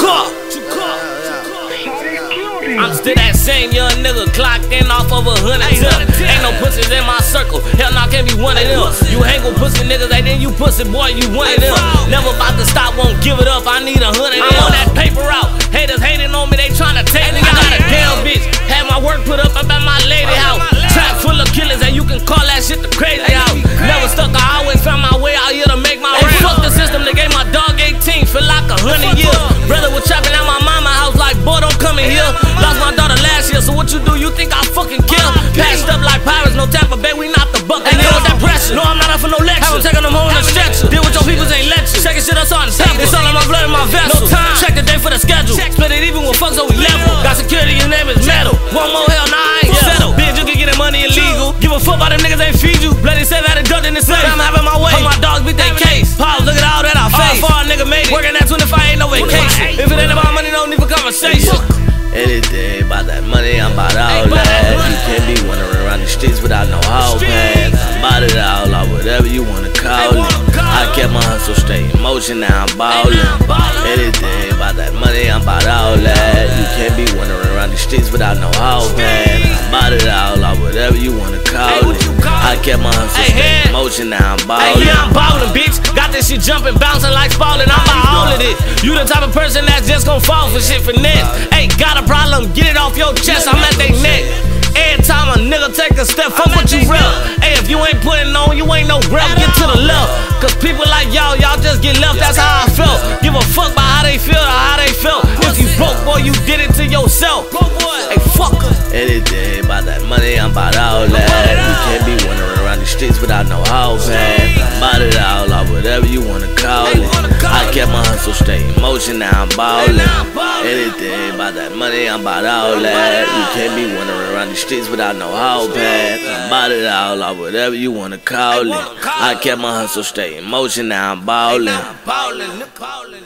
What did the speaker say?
I'm still that same young nigga, clocked in off of 100 Ain't no pussies in my circle, hell nah, can't be one of them. You hang with pussy niggas, and then you pussy boy, you one of them. Never about to stop, won't give it up, I need 100 I'm on that paper route, haters hating on me, they tryna take me. I got a damn bitch, had my work put up at my lady house. Trap full of killers, and you can call that shit the crazy house. Never stuck, I always found my way out here to make my way. Fuck the system, they gave my dog 18, feel like 100 years. Brother was trapping at my mama house like, boy, don't come in here. Lost my daughter last year, so what you do? You think I fucking kill? Passed up like pirates, no Tampa Bay, we not the buck. They know that pressure. No, I'm not up for no lecture. Have them taking them home in a stretcher. Deal with your peoples ain't let you. Checking shit up on the table. It's all in my blood and my vessel. No time. Check the day for the schedule. Split it even with fuck, so we level. Got security, his name is Metal. One more hell, nah, I ain't settle. Bitch, you can get that money illegal. Give a fuck about them niggas ain't feed you. Bloody said had a gun in the safe. I'm having my way. Hope my dogs beat their case. Pause, look at all that I face. All far nigga made it. Working at 25 ain't no vacation. If it ain't about money, no need for conversation. Anything about that money, I'm about all that. You can't be wandering around the streets without no hall pass. I'm about it all, or whatever you wanna call it. I kept my hustle straight in motion, now I'm ballin'. Anything about that money, I'm about all that. You can't be wandering around the streets without no hall pass. I'm about it all, or whatever you wanna call it. I kept my hustle straight in motion, now I'm ballin'. Yeah, I'm ballin', bitch. Got this shit jumping, bouncing like Spalding. I'm about all of it. You the type of person that's just gon' fall for shit finesse. Hey, got a problem, get it off your chest, I'm at they neck. Every time a nigga take a step, fuck what you rep. Hey, if you ain't putting on, you ain't no rep, get to the left. Cause people like y'all just get left, that's how I felt. Give a fuck about how they feel or how they felt. If you broke, boy, you did it to yourself. Hey, fuck em. Anything about that money, I'm about all that. You can't be wandering around the streets without no hall pass. I'm about it all, or whatever you wanna call it. I kept my hustle straight in motion, now I'm ballin'. Anything about that money, I'm about all that. You can't be wandering around the streets without no hall pass. I'm about it all, or whatever you wanna call it. I kept my hustle straight in motion, now I'm ballin'.